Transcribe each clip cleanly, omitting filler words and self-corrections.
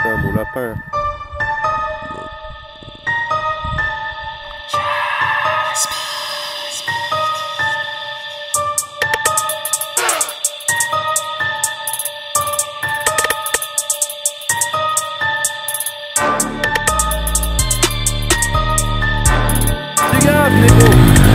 putain, mon lapin. Dégage, négro.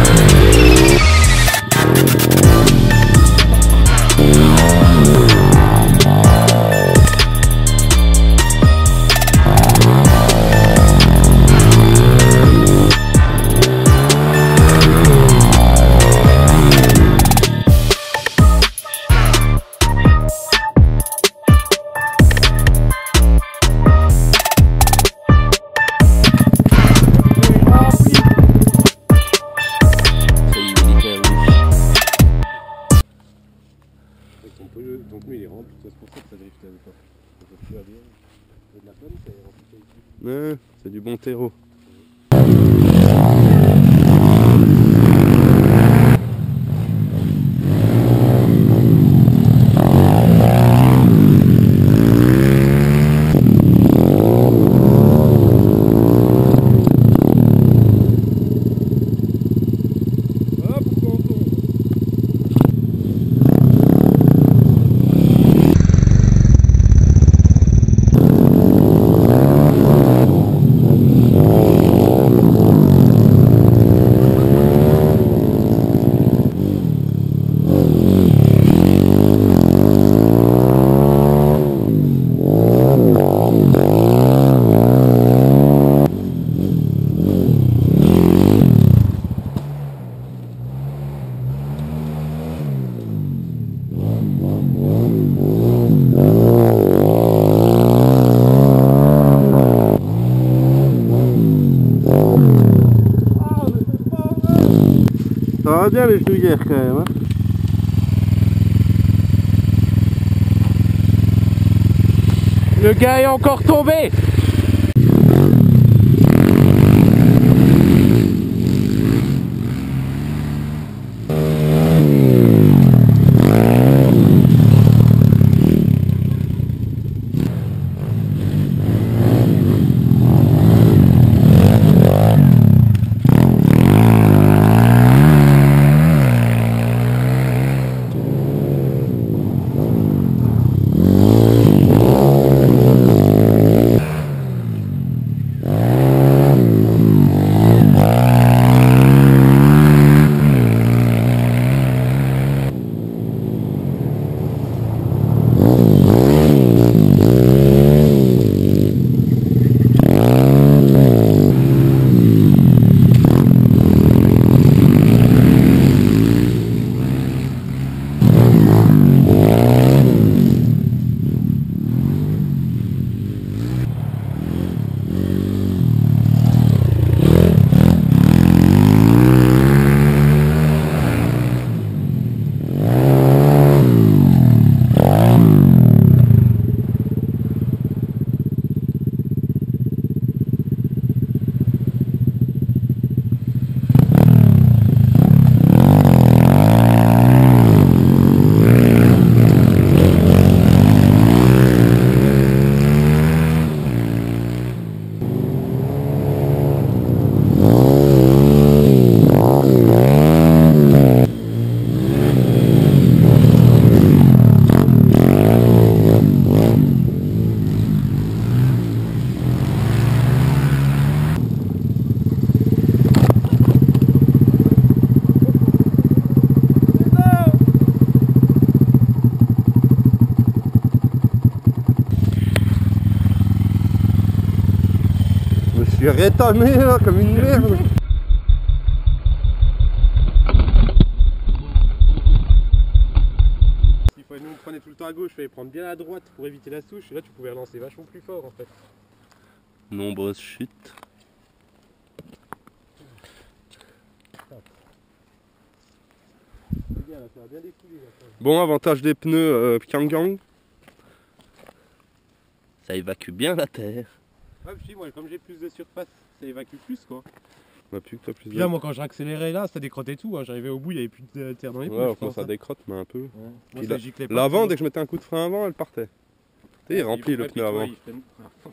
Donc lui il est rempli, c'est pour ça que ça drift pas. Ça peut plus aller. C'est de la pomme, c'est rempli ici. Ouais, c'est du bon terreau. Ça va bien les genouillères quand même, hein. Le gars est encore tombé. Je suis rétamé là comme une merde. Si nous on prenait tout le temps à gauche, il fallait prendre bien à droite pour éviter la souche et là tu pouvais relancer vachement plus fort en fait. Nombreuses chutes. Bon, avantage des pneus Pyongyang. Ça évacue bien la terre. Ouais, puis moi, comme j'ai plus de surface, ça évacue plus quoi. Bah, plus que toi, plus de... Là, moi, quand j'ai accéléré là, ça décrottait tout. Hein. J'arrivais au bout, il n'y avait plus de terre dans les pneus. Ouais, enfin, ça décrotte, mais un peu. Ouais. L'avant, dès que je mettais un coup de frein avant, elle partait. Tu sais, il remplit le pneu avant.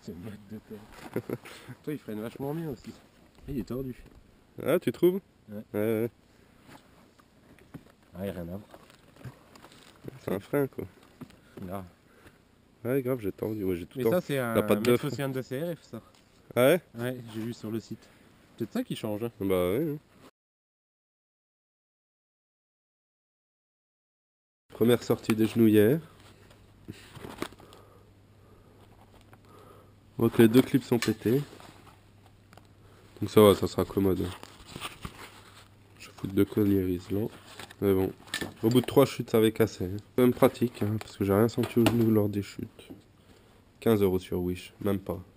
C'est une boîte de terre. Toi, il freine vachement bien aussi. Il est tordu. Ah, tu trouves? Ouais. Ouais. Ah, il n'y a rien à voir. C'est un frein, quoi. Là. Ouais, grave, j'ai tordu. Ouais, j'ai tout. Mais ça, c'est un Metrosian de CRF, ça. Ah ouais? Ouais, j'ai vu sur le site. C'est peut-être ça qui change. Hein. Bah ouais. Première sortie des genouillères. On voit que les deux clips sont pétés. Donc ça va, ça sera commode. Je fous deux colliers isolants. Mais bon, au bout de 3 chutes, ça avait cassé. C'est quand même pratique, hein, parce que j'ai rien senti au genou lors des chutes. 15 € sur Wish, même pas.